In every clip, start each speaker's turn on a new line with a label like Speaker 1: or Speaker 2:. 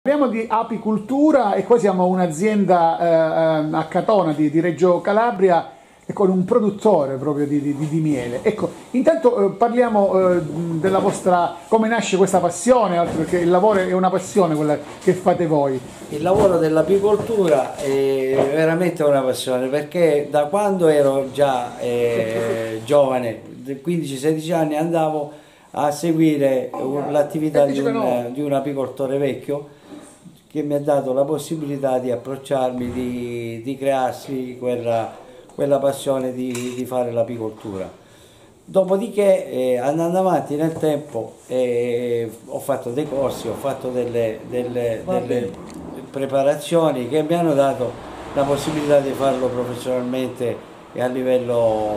Speaker 1: Parliamo di apicoltura e qua siamo un'azienda a Catona di Reggio Calabria e con un produttore proprio di miele. Ecco, intanto parliamo della vostra, come nasce questa passione, altro perché il lavoro è una passione quella che fate voi.
Speaker 2: Il lavoro dell'apicoltura è veramente una passione, perché da quando ero già giovane, 15-16 anni, andavo a seguire l'attività di un apicoltore vecchio, che mi ha dato la possibilità di approcciarmi, di crearsi quella passione di fare l'apicoltura. Dopodiché, andando avanti nel tempo, ho fatto dei corsi, ho fatto delle preparazioni che mi hanno dato la possibilità di farlo professionalmente e a livello,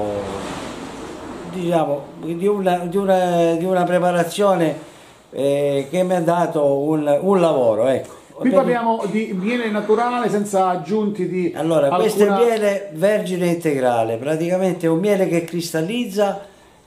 Speaker 2: diciamo, di una preparazione che mi ha dato un lavoro, ecco.
Speaker 1: Qui parliamo di miele naturale senza aggiunti di...
Speaker 2: Allora, questo è miele vergine integrale, praticamente è un miele che cristallizza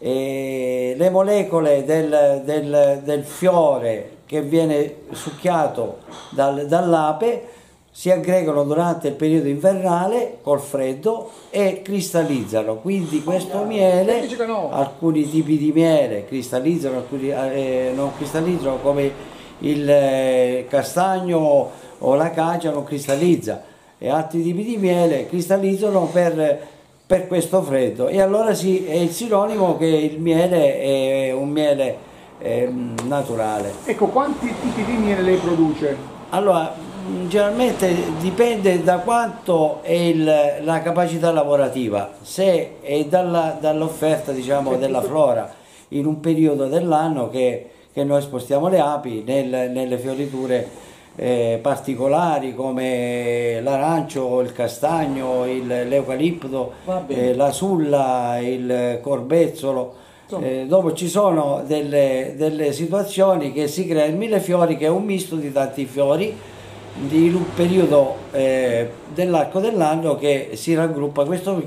Speaker 2: le molecole del fiore che viene succhiato dall'ape, si aggregano durante il periodo invernale col freddo e cristallizzano. Quindi questo miele, alcuni tipi di miele cristallizzano, alcuni non cristallizzano, come il castagno o l'acacia non cristallizza, e altri tipi di miele cristallizzano per questo freddo, e allora sì, è il sinonimo che il miele è un miele naturale.
Speaker 1: Ecco, quanti tipi di miele lei produce?
Speaker 2: Allora, generalmente dipende da quanto è la capacità lavorativa, se è dall'offerta, diciamo, della flora in un periodo dell'anno che noi spostiamo le api nelle fioriture particolari, come l'arancio, il castagno, l'eucalipto, la sulla, il corbezzolo. Dopo ci sono delle situazioni che si crea il millefiori, che è un misto di tanti fiori in un periodo dell'arco dell'anno, che si raggruppa questo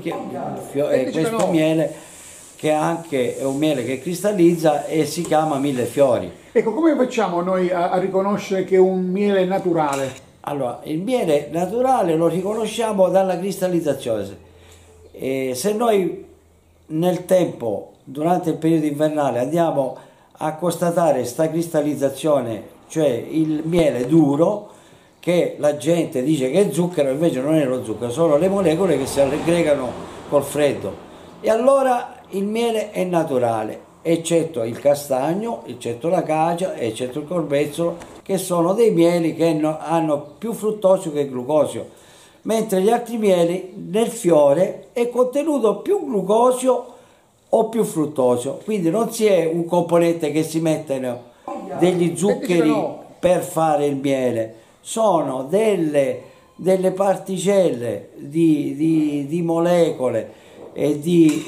Speaker 2: miele, che anche è un miele che cristallizza e si chiama millefiori.
Speaker 1: Ecco, come facciamo noi a riconoscere che è un miele naturale?
Speaker 2: Allora, il miele naturale lo riconosciamo dalla cristallizzazione. Se noi nel tempo, durante il periodo invernale, andiamo a constatare questa cristallizzazione, cioè il miele duro, che la gente dice che è zucchero, invece non è lo zucchero, sono le molecole che si aggregano col freddo. E allora il miele è naturale, eccetto il castagno, eccetto l'acacia, eccetto il corbezzolo, che sono dei mieli che hanno più fruttosio che glucosio, mentre gli altri mieli nel fiore è contenuto più glucosio o più fruttosio, quindi non si è un componente che si mettono degli zuccheri per fare il miele, sono delle particelle di molecole e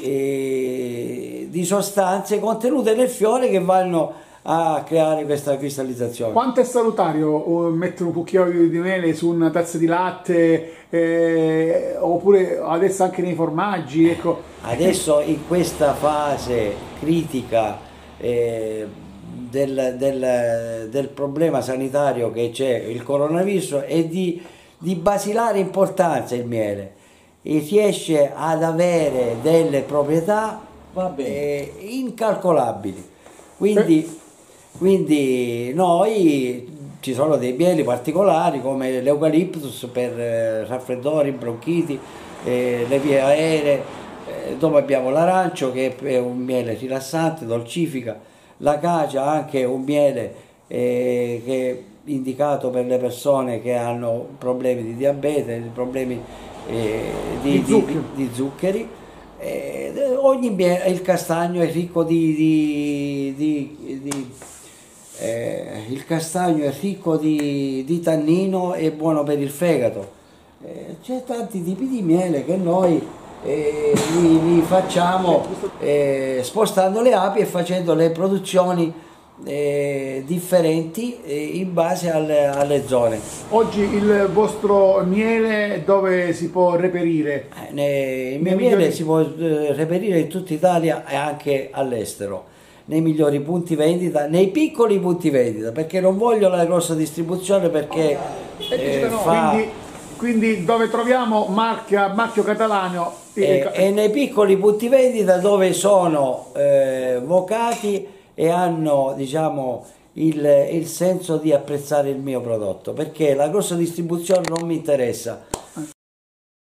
Speaker 2: di sostanze contenute nel fiore che vanno a creare questa cristallizzazione.
Speaker 1: Quanto è salutario mettere un cucchiaio di miele su una tazza di latte, oppure adesso anche nei formaggi? Ecco.
Speaker 2: Adesso, in questa fase critica del problema sanitario che c'è, il coronavirus, è di basilare importanza il miele, e riesce ad avere delle proprietà incalcolabili. Quindi noi, ci sono dei mieli particolari come l'eucaliptus per raffreddori, bronchiti, le vie aeree, dopo abbiamo l'arancio, che è un miele rilassante, dolcifica, l'acacia anche un miele che è indicato per le persone che hanno problemi di diabete, problemi di zuccheri. Ogni miele, il castagno è ricco il castagno è ricco di tannino, è buono per il fegato. C'è tanti tipi di miele che noi li facciamo spostando le api e facendo le produzioni differenti in base alle zone.
Speaker 1: Oggi il vostro miele dove si può reperire?
Speaker 2: Il mio miele si può reperire in tutta Italia e anche all'estero. nei migliori punti vendita, nei piccoli punti vendita, perché non voglio la grossa distribuzione perché
Speaker 1: quindi dove troviamo marchio Catalano
Speaker 2: e nei piccoli punti vendita dove sono vocati e hanno, diciamo, il senso di apprezzare il mio prodotto, perché la grossa distribuzione non mi interessa.